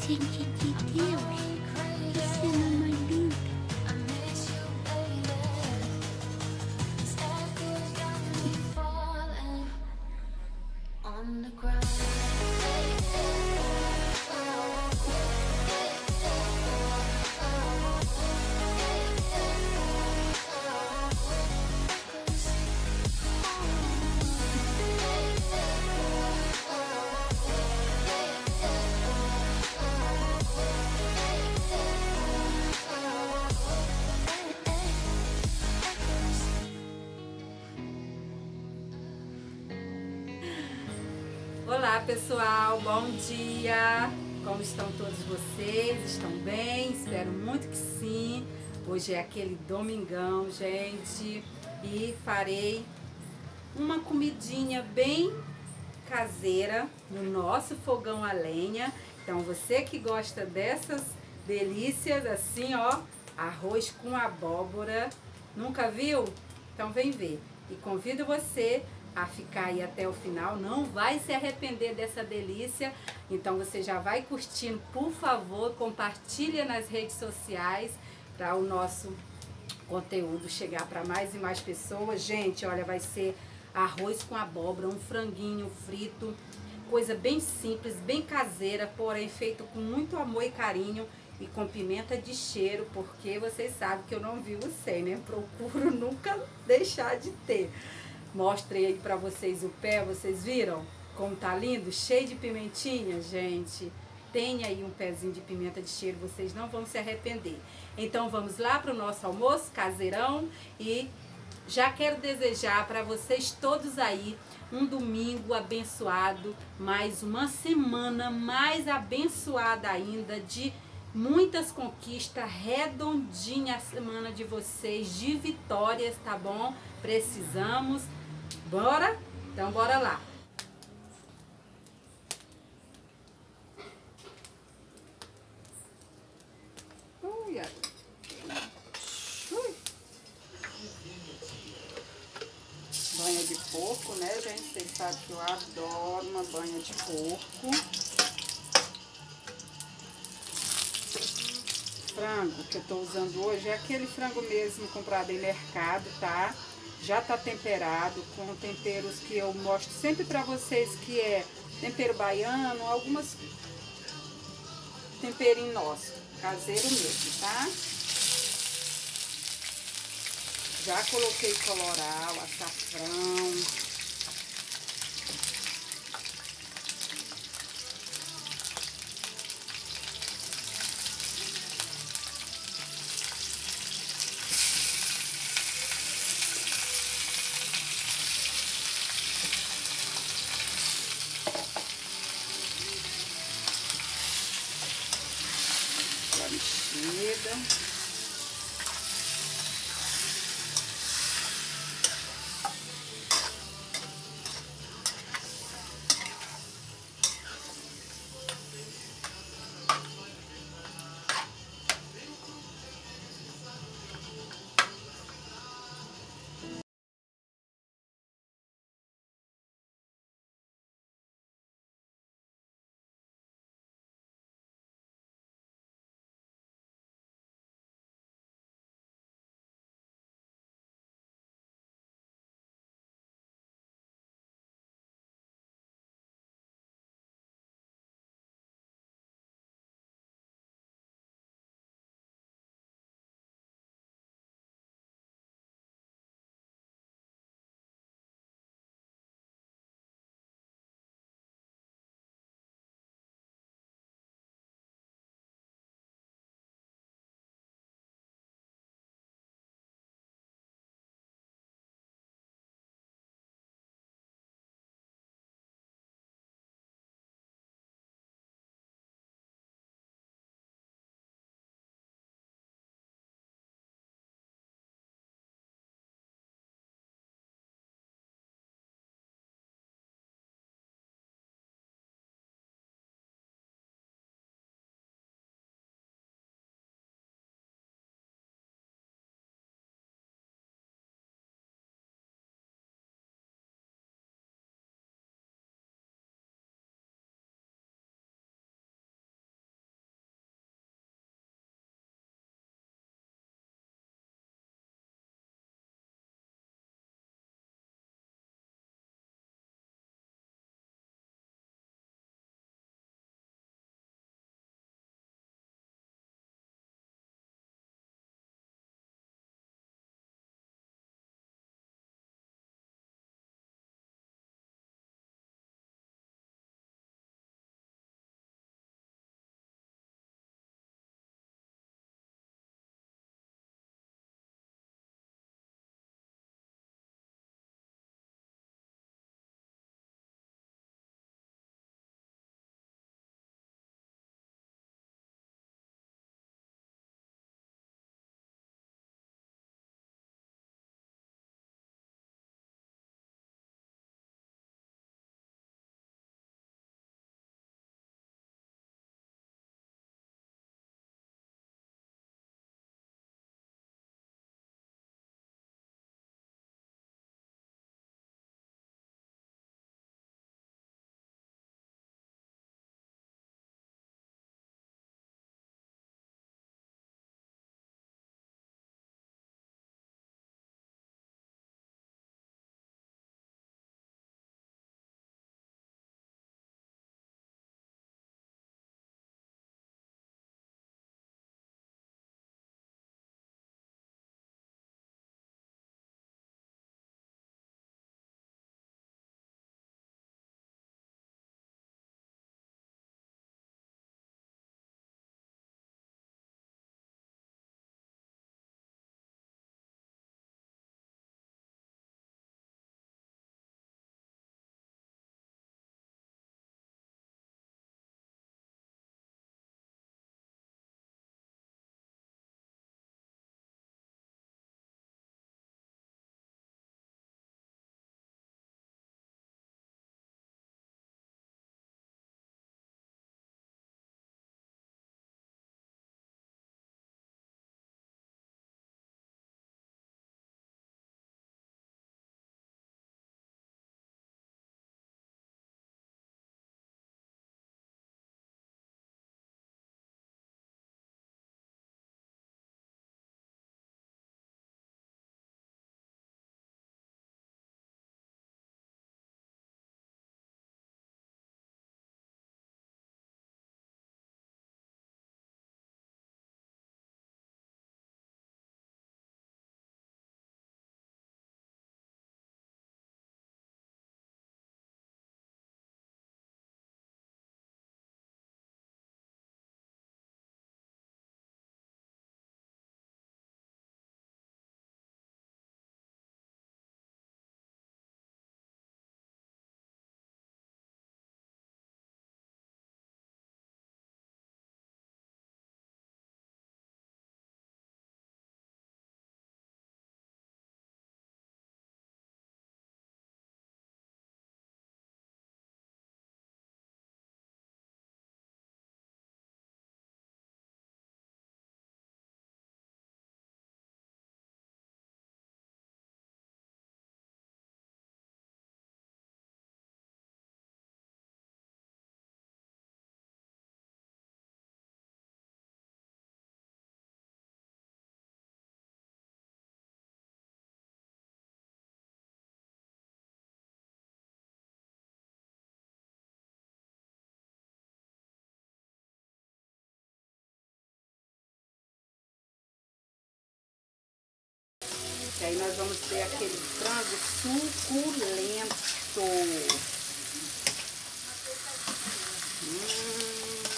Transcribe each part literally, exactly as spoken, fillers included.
Gente de Deus, que cena mais linda. Olá pessoal, bom dia! Como estão todos vocês? Estão bem? Espero muito que sim. Hoje é aquele domingão, gente, e farei uma comidinha bem caseira no nosso fogão a lenha. Então você que gosta dessas delícias assim, ó, arroz com abóbora, nunca viu? Então vem ver. E convido você a ficar aí até o final, não vai se arrepender dessa delícia. Então você já vai curtindo, por favor, compartilha nas redes sociais para o nosso conteúdo chegar para mais e mais pessoas. Gente, olha, vai ser arroz com abóbora, um franguinho frito, coisa bem simples, bem caseira, porém feito com muito amor e carinho e com pimenta de cheiro, porque vocês sabem que eu não vivo sem, né? Procuro nunca deixar de ter. Mostrei aí pra vocês o pé, vocês viram como tá lindo? Cheio de pimentinha, gente. Tem aí um pezinho de pimenta de cheiro, vocês não vão se arrepender. Então vamos lá para o nosso almoço caseirão e já quero desejar para vocês todos aí um domingo abençoado, mais uma semana mais abençoada ainda, de muitas conquistas, redondinha a semana de vocês, de vitórias, tá bom? Precisamos. Bora? Então bora lá. Ui, ui. Banha de porco, né, gente? Vocês sabem que eu adoro uma banha de porco. Frango que eu tô usando hoje é aquele frango mesmo comprado em mercado, tá? Já tá temperado com temperos que eu mostro sempre pra vocês, que é tempero baiano, algumas temperinho nosso, caseiro mesmo, tá? Já coloquei coloral, açafrão. Mexida. aí nós vamos ter aquele frango suculento. Hum.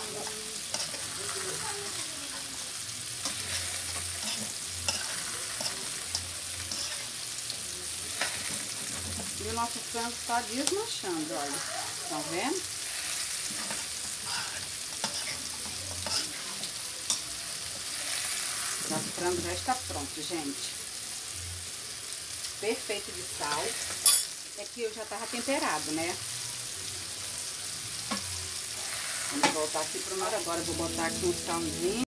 E o nosso frango está desmanchando, olha. Estão vendo? Nosso frango já está pronto, gente. Perfeito de sal. Aqui eu já estava temperado, né? Vamos voltar aqui para nós agora. Vou botar aqui um salzinho.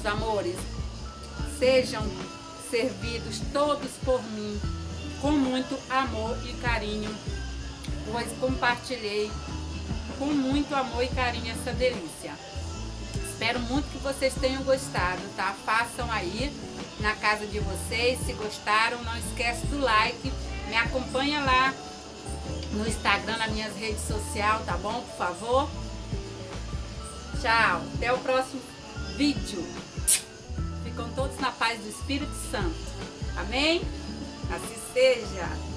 meus amores, sejam servidos todos por mim com muito amor e carinho, pois compartilhei com muito amor e carinho essa delícia. Espero muito que vocês tenham gostado, tá? Façam aí na casa de vocês. Se gostaram, não esquece do like. Me acompanha lá no Instagram, nas minhas redes sociais, tá bom? Por favor. Tchau. Até o próximo vídeo. Ficam todos na paz do Espírito Santo. Amém? Assim seja.